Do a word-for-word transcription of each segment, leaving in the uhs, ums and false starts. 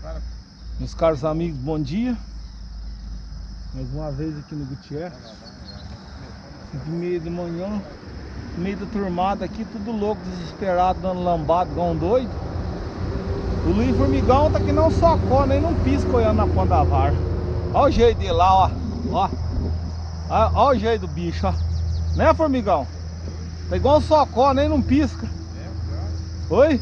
Meus caros amigos, bom dia. Mais uma vez aqui no Gutierrez. De meio de manhã, meio da turmada aqui, tudo louco, desesperado, dando lambado, igual um doido. O Luiz Formigão tá que não socó, nem não pisca olhando na ponta da vara. Olha o jeito dele lá, ó. Ó. Olha o jeito do bicho, ó. Né, Formigão? Tá igual um socó, nem não pisca. Oi?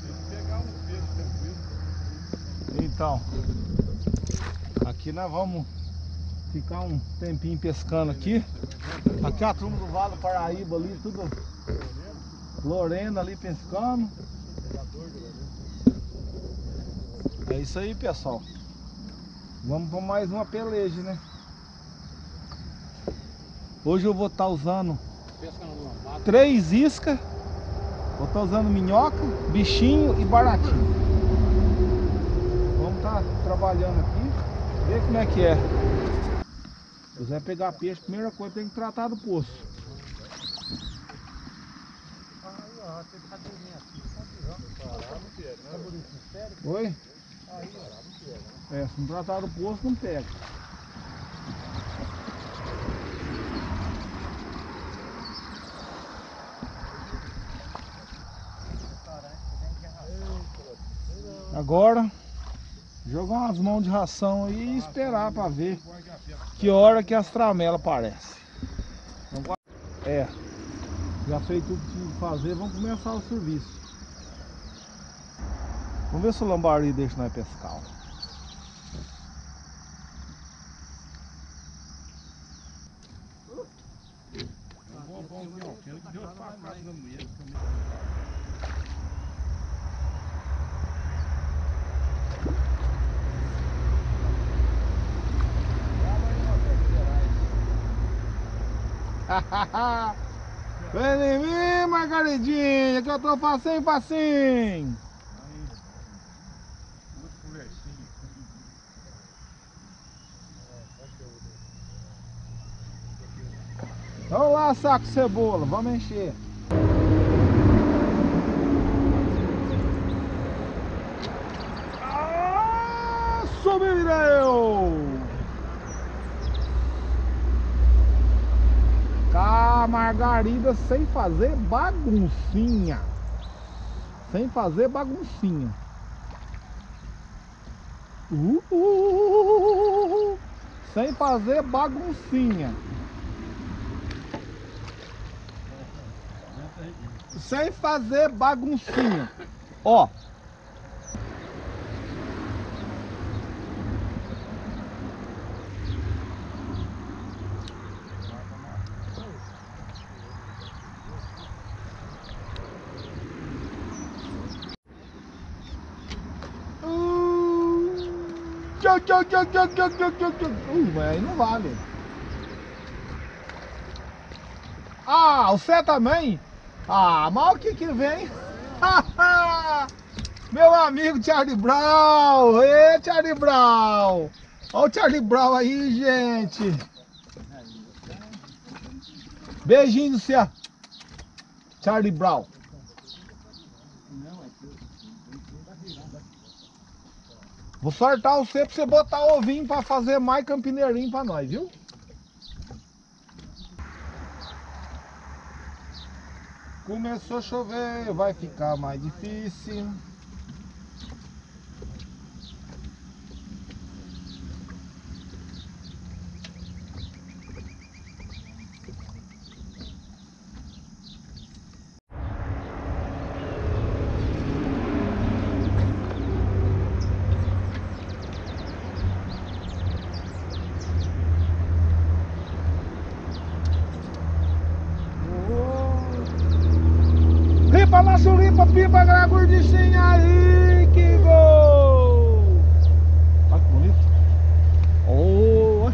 Então, aqui nós vamos ficar um tempinho pescando aqui. Aqui a turma do Vale do Paraíba ali, tudo Lorena ali pescando. É isso aí, pessoal. Vamos para mais uma peleja, né? Hoje eu vou estar usando três iscas. Vou estar usando minhoca, bichinho e baratinho. Vamos estar trabalhando aqui, ver como é que é. Se quiser pegar peixe, a primeira coisa tem que tratar do poço. Oi? É, se não tratar do poço, não pega. Agora, jogar umas mãos de ração aí e esperar para ver que hora que as tramelas aparecem. É, já fez tudo que tinha que fazer, vamos começar o serviço. Vamos ver se o lambari deixa nós pescar. Vem em mim, Margaridinha, que eu tô facinho, facinho. Vamos lá, saco de cebola, vamos encher. Ah, subiu! Cá, Margarida, sem fazer baguncinha. Sem fazer baguncinha. Uh, uh, uh, uh, sem fazer baguncinha. Sem fazer baguncinha. Ó. Ui, mas aí não vale. Ah, você também? Ah, mas o que que vem? Meu amigo Charlie Brown. Ê, Charlie Brown. Olha o Charlie Brown aí, gente. Beijinho do céu, Charlie Brown. Vou sortar você pra você botar ovinho pra fazer mais campineirinho pra nós, viu? Começou a chover, vai ficar mais difícil. Pipa, nosso limpa, pipa, aquela gordicinha aí, que gol! Olha que bonito. Oh.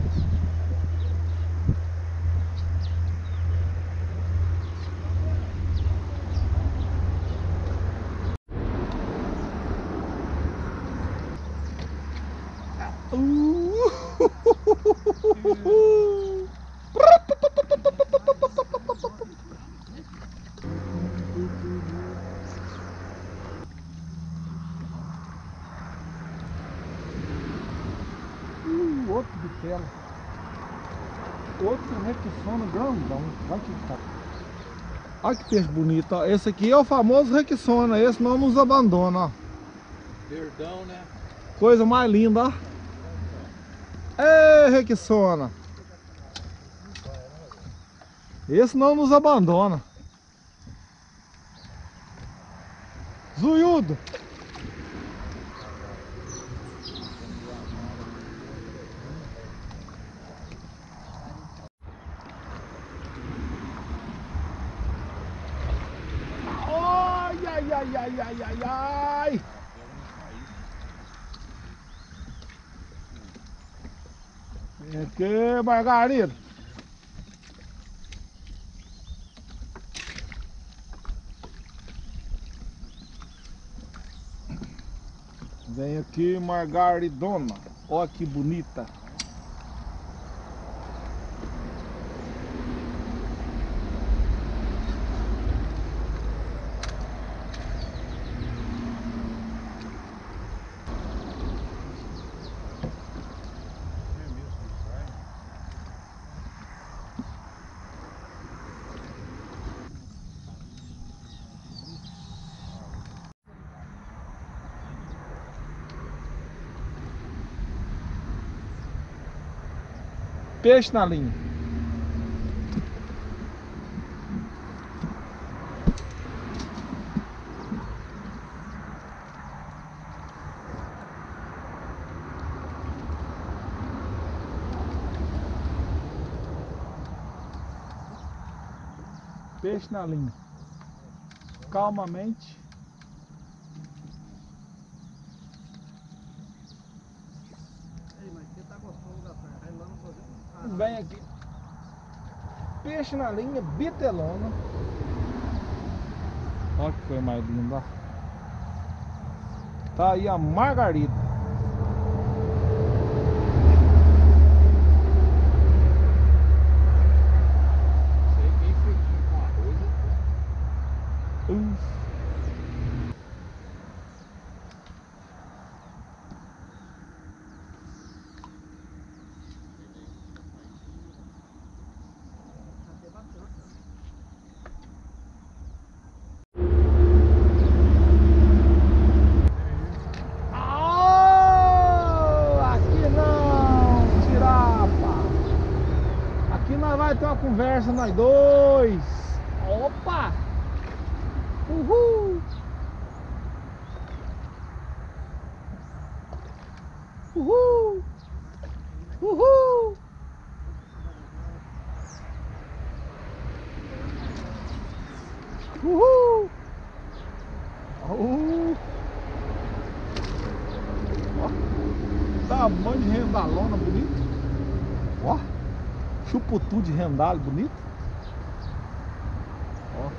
Uh. outro bitelo. Outro requissona grandão. Olha que tá. Olha que peixe bonito, ó. Esse aqui é o famoso requissona. Esse não nos abandona, ó. Verdão, né? Coisa mais linda, ó. Ê, requissona. Esse não nos abandona. Zuiudo. Ai, ai, ai, ai, ai, ai, ai. Vem aqui, Margarida. Vem aqui, Margaridona. Olha que bonita. Peixe na linha. Peixe na linha. Calmamente. Ei, mas você tá gostoso da praia. Aí lá não podemos. Vem aqui. Peixe na linha, bitelona. Olha que coisa mais linda. Tá aí a Margarida. Cheguei feijinho com arroz. Uf. Vai ter uma conversa nós dois. Opa! Uhul! Uhul! Uhul! Uhul! Uhul! Ó, tamanho de rendalona bonito. Ó, chuputu de rendalho bonito. Ó.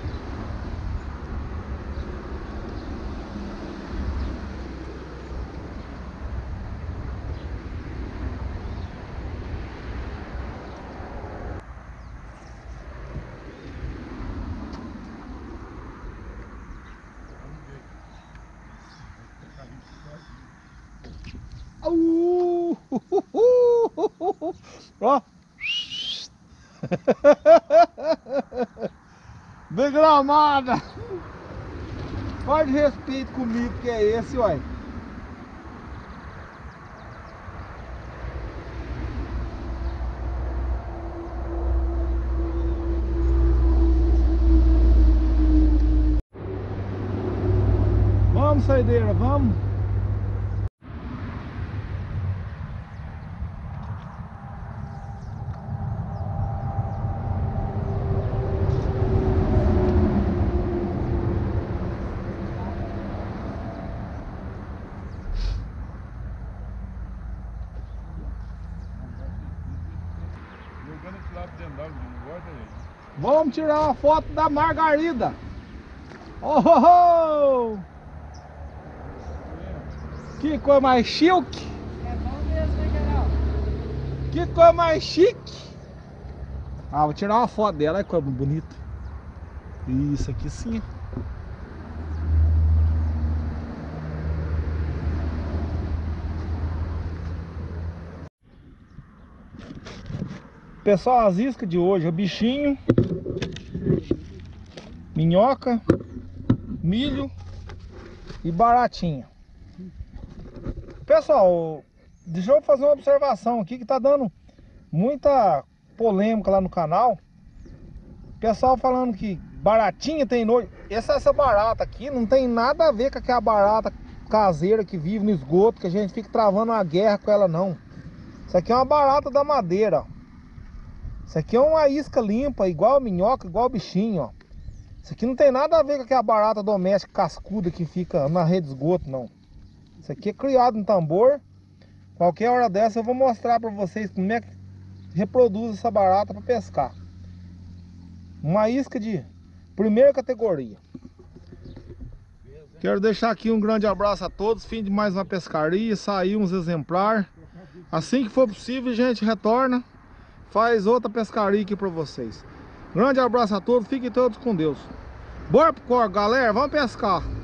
Uh, uh, uh, uh, uh. Ó. Degramada. Pode respeito comigo que é esse, ué. Vamos, saideira, vamos. Vamos tirar uma foto da Margarida. Oh, oh, oh. Que coisa mais chique. É bom mesmo, hein, Geraldo? Que coisa mais chique. Ah, vou tirar uma foto dela, olha que coisa bonita. Isso aqui sim. Pessoal, as iscas de hoje é bichinho, minhoca, milho e baratinha. Pessoal, deixa eu fazer uma observação aqui que tá dando muita polêmica lá no canal. Pessoal falando que baratinha tem nojo. Essa, essa barata aqui não tem nada a ver com aquela barata caseira que vive no esgoto, que a gente fica travando uma guerra com ela, não. Isso aqui é uma barata da madeira, ó. Isso aqui é uma isca limpa, igual a minhoca, igual o bichinho, ó. Isso aqui não tem nada a ver com aquela barata doméstica cascuda que fica na rede de esgoto, não. Isso aqui é criado no tambor. Qualquer hora dessa eu vou mostrar pra vocês como é que reproduz essa barata para pescar. Uma isca de primeira categoria. Quero deixar aqui um grande abraço a todos. Fim de mais uma pescaria. Saiu uns exemplares. Assim que for possível, a gente retorna. Faz outra pescaria aqui para vocês. Grande abraço a todos. Fiquem todos com Deus. Bora pro corpo, galera. Vamos pescar.